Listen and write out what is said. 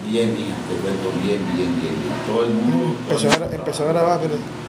Bien, hija, te cuento bien. Todo el mundo. Empezó a grabar, pero